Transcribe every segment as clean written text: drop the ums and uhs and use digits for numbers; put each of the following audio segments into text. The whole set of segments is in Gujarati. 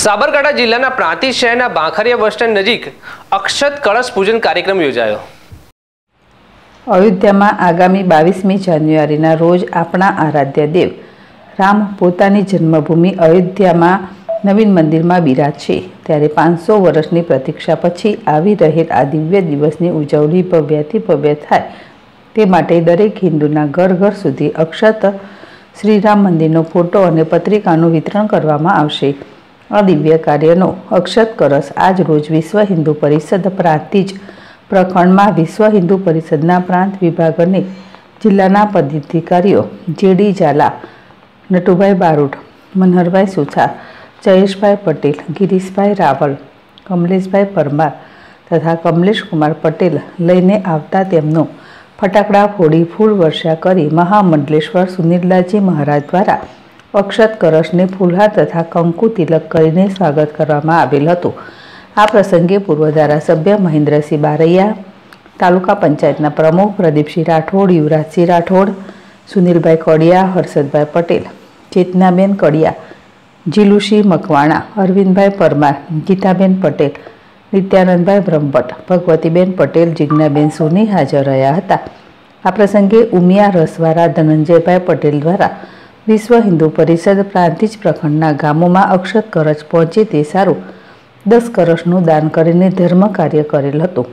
સાબરકાંઠા જિલ્લાના પ્રાંતિજ શહેરના બાંખરિયા બસ સ્ટેન્ડ નજીક અક્ષત કળશ પૂજન કાર્યક્રમ યોજાયો। અયોધ્યામાં આગામી 22મી જાન્યુઆરીના રોજ આપણા આરાધ્ય દેવ રામ પોતાની જન્મભૂમિ અયોધ્યામાં નવીન મંદિરમાં બિરાજશે, ત્યારે 500 વર્ષની પ્રતીક્ષા પછી આવી રહેલ આ દિવ્ય દિવસની ઉજવણી ભવ્યથી ભવ્ય થાય તે માટે દરેક હિન્દુના ઘર ઘર સુધી અક્ષત શ્રીરામ મંદિરનો ફોટો અને પત્રિકાનું વિતરણ કરવામાં આવશે। આ દિવ્ય કાર્યનો અક્ષત કળશ આજ રોજ વિશ્વ હિન્દુ પરિષદ પ્રાંતિજ પ્રખંડમાં વિશ્વ હિન્દુ પરિષદના પ્રાંત વિભાગ અને જિલ્લાના પદાધિકારીઓ જેડી ઝાલા, નટુભાઈ બારોટ, મનહરભાઈ સુથાર, જયેશભાઈ પટેલ, ગિરીશભાઈ રાવલ, કમલેશભાઈ પરમાર તથા કમલેશકુમાર પટેલ લઈને આવતા તેમનો ફટાકડા ફોડી ફૂલ વર્ષા કરી મહામંડલેશ્વર સુનિલદાસજી મહારાજ દ્વારા અક્ષત કળશને ફૂલહાર તથા કંકુ તિલક કરીને સ્વાગત કરવામાં આવેલ હતું। આ પ્રસંગે પૂર્વ ધારાસભ્ય મહેન્દ્રસિંહ બારૈયા, તાલુકા પંચાયતના પ્રમુખ પ્રદીપસિંહ રાઠોડ, યુવરાજસિંહ રાઠોડ, સુનિલભાઈ કડિયા, હર્ષદભાઈ પટેલ, ચેતનાબેન કડિયા, જીલુસિંહ મકવાણા, અરવિંદભાઈ પરમાર, ગીતાબેન પટેલ, નિત્યાનંદભાઈ બ્રહ્મભટ્ટ, ભગવતીબેન પટેલ, જિજ્ઞાબેન સોની હાજર રહ્યા હતા। આ પ્રસંગે ઉમિયા રસવાળા ધનંજયભાઈ પટેલ દ્વારા વિશ્વ હિન્દુ પરિષદ પ્રાંતિજ પ્રખંડના ગામોમાં અક્ષત કળશ પહોંચે તે સારું 10 કળશનું દાન કરીને ધર્મ કાર્ય કરેલ હતું।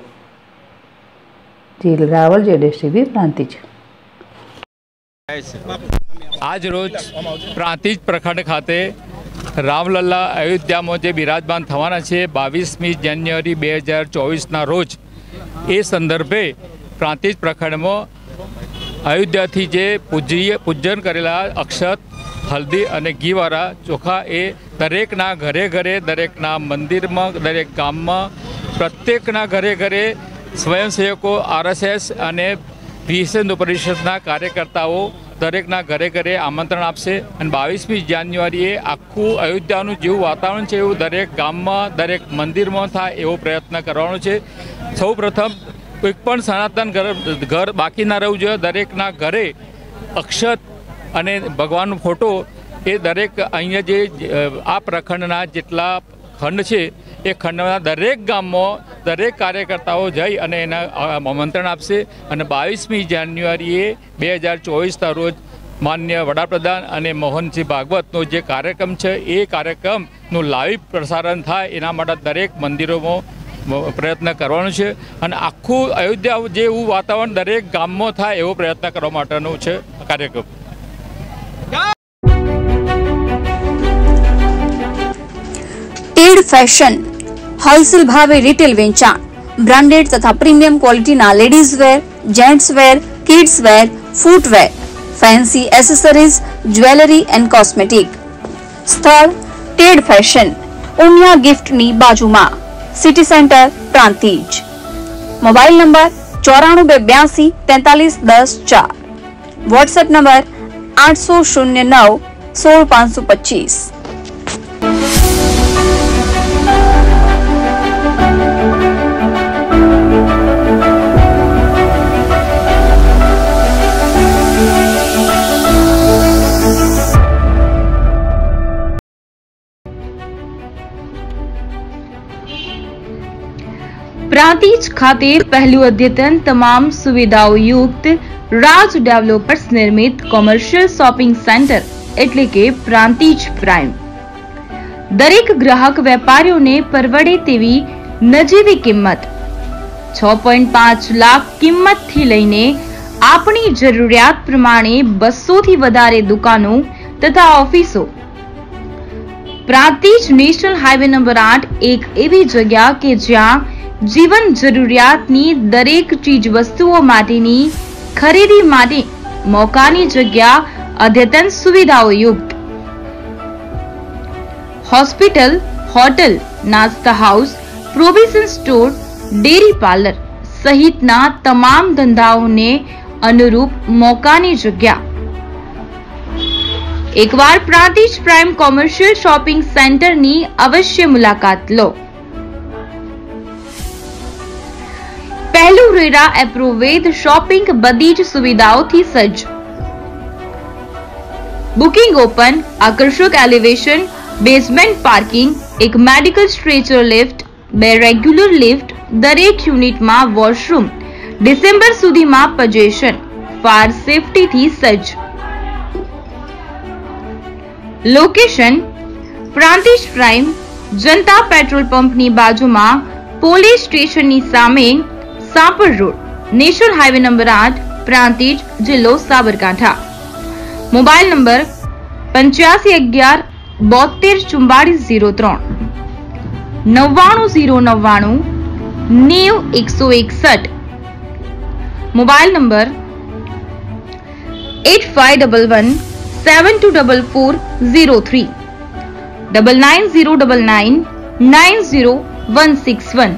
જીલ રાવલ, જેડેશટીવી, પ્રાંતિજ। આજ રોજ પ્રાંતિજ પ્રખંડ ખાતે રામલલ્લા અયોધ્યામાં જે બિરાજમાન થવાના છે 22મી જાન્યુઆરી 2024ના રોજ, એ સંદર્ભે પ્રાંતિજ પ્રખંડમાં અયોધ્યાથી જે પૂજન કરેલા અક્ષત, હલ્દી અને ઘીવાળા ચોખા એ દરેકના ઘરે ઘરે, દરેકના મંદિરમાં, દરેક ગામમાં, પ્રત્યેકના ઘરે ઘરે સ્વયંસેવકો, RSS અને વિશ્વ હિન્દુ પરિષદના કાર્યકર્તાઓ દરેકના ઘરે ઘરે આમંત્રણ આપશે અને 22મી જાન્યુઆરીએ આખું અયોધ્યાનું જેવું વાતાવરણ છે એવું દરેક ગામમાં, દરેક મંદિરમાં થાય એવો પ્રયત્ન કરવાનો છે। સૌ પ્રથમ કોઈ પણ સનાતન ઘર બાકી ના રહેવું જોઈએ। દરેકના ઘરે અક્ષત અને ભગવાનનો ફોટો એ દરેક અહીંયા જે આ પ્રખંડના જેટલા ખંડ છે એ ખંડના દરેક ગામમાં દરેક કાર્યકર્તાઓ જઈ અને એના આમંત્રણ આપશે અને 22મી જાન્યુઆરીએ 2024ના રોજ માનનીય વડાપ્રધાન અને મોહનસિંહ ભાગવતનો જે કાર્યક્રમ છે એ કાર્યક્રમનું લાઈવ પ્રસારણ થાય એના માટે દરેક મંદિરોમાં પ્રયત્ન કરવાનો છે અને આખું અયોધ્યા જેવું વાતાવરણ દરેક ગામમાં થાય એવો પ્રયત્ન કરવા માટેનો છે કાર્યક્રમ। ટેડ ફેશન હોલસેલ ભાવે રિટેલ વેચાણ, બ્રાન્ડેડ તથા પ્રીમિયમ ક્વોલિટીના ladies wear, gents wear, kids wear, footwear, fancy accessories, jewellery and cosmetic. સ્થળ ટેડ ફેશન, ઉમિયા ગિફ્ટની બાજુમાં, city centre, Prantij. Mobile number 94 82 43 10 4, WhatsApp number 809 16 525। Prantij ખાતે પહેલું અદ્યતન તમામ સુવિધાઓ યુક્ત રાજ ડેવલપર્સ નિર્મિત કોમર્શિયલ શોપિંગ સેન્ટર એટલે કે પ્રાંતિજ પ્રાઇમ દરેક ગ્રાહક વેપારીઓને પરવડે તેવી નજીવી કિંમત 6.5 લાખ કિંમતથી લઈને આપણી જરૂરિયાત પ્રમાણે 200 થી વધારે દુકાનો તથા ઓફિસો। પ્રાંતિજ નેશનલ હાઈવે નંબર 8 એક એવી જગ્યા કે જ્યાં જીવન જરૂરિયાતની દરેક ચીજ વસ્તુઓ માટેની ખરીદી માટે મોકાની જગ્યા, અદ્યતન સુવિધાઓ યુક્ત હોસ્પિટલ, હોટલ, નાસ્તા house, provision store, dairy parlour સહિતના તમામ ધંધાઓને અનુરૂપ મોકાની જગ્યા। એકવાર પ્રાંતિજ પ્રાઇમ કોમર્શિયલ શોપિંગ સેન્ટરની અવશ્ય મુલાકાત લો। પહેલું રેરા એપ્રુવેદ શોપિંગ બધી જ સુવિધાઓથી સજ્જ। બુકિંગ ઓપન, આકર્ષક એલિવેશન, બેઝમેન્ટ પાર્કિંગ, એક medical stretcher lift, 2 regular lift, દરેક યુનિટમાં વોશરૂમ, ડિસેમ્બર સુધીમાં પોઝેશન, ફાયર સેફટીથી સજ્જ. Location Prantij prime, Janata petrol પંપની બાજુમાં, પોલીસ સ્ટેશનની સામે, Sapar road, national highway number 8, Prantij, જિલ્લો Sabarkantha. Mobile number 8511 724403, 99099 90161. Mobile number 8511 724403, 990999 90161.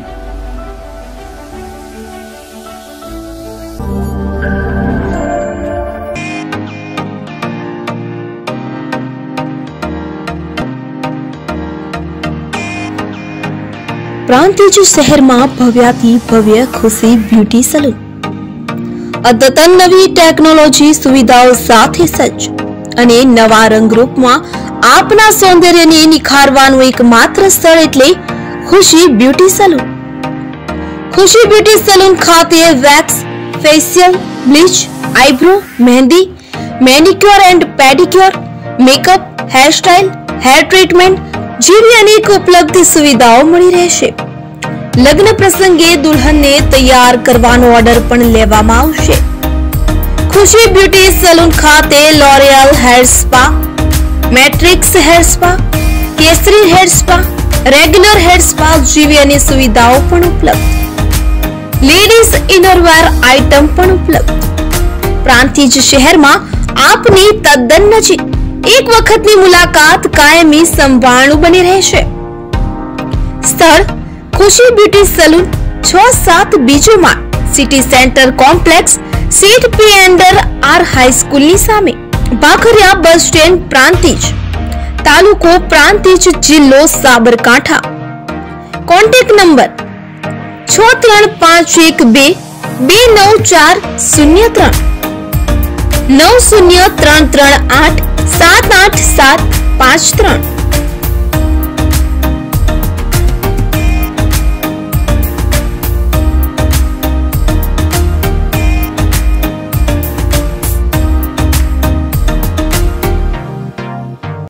Prantij શહેરમાં ભવ્યાથી ભવ્ય ખુશી બ્યુટી સલૂન અદ્યતન નવી ટેકનોલોજી સુવિધાઓ સાથે સજ્જ અને નવા રંગરૂપમાં આપના સૌંદર્યને નિખારવાનું એકમાત્ર સ્થળ એટલે Khushi beauty salon. Khushi beauty salon ખાતે wax, facial, bleach, eyebrow, mehndi, manicure and pedicure, makeup, hairstyle, hair treatment જેવી અનેક ઉપલબ્ધ સુવિધાઓ મળી રહેશે. લગ્ન પ્રસંગે દુલ્હનને તૈયાર કરવાનો ઓર્ડર પણ લેવામાં આવશે. ખુશી બ્યુટી સલૂન ખાતે L'Oreal hair spa, Matrix hair spa, Kesari hair spa, regular hair spa જેવી અનેક સુવિધાઓ પણ ઉપલબ્ધ. લેડીઝ ઇનરવેર આઇટમ પણ ઉપલબ્ધ. પ્રાંતિજ શહેરમાં આપની તદ્દન નજીક એક વખતની મુલાકાત કાયમી સંભાળનું બની રહેશે. સ્થળ ખુશી બ્યુટી સલૂન 6-7 બીજો માળ, city centre complex, C T P under R હાઈસ્કૂલની સામે, ભાખરિયા બસ સ્ટેન્ડ, પ્રાંતિજ, તાલુકો પ્રાંતિજ, જિલ્લો સાબરકાંઠા. Contact number 63512 29403, 903338 78753.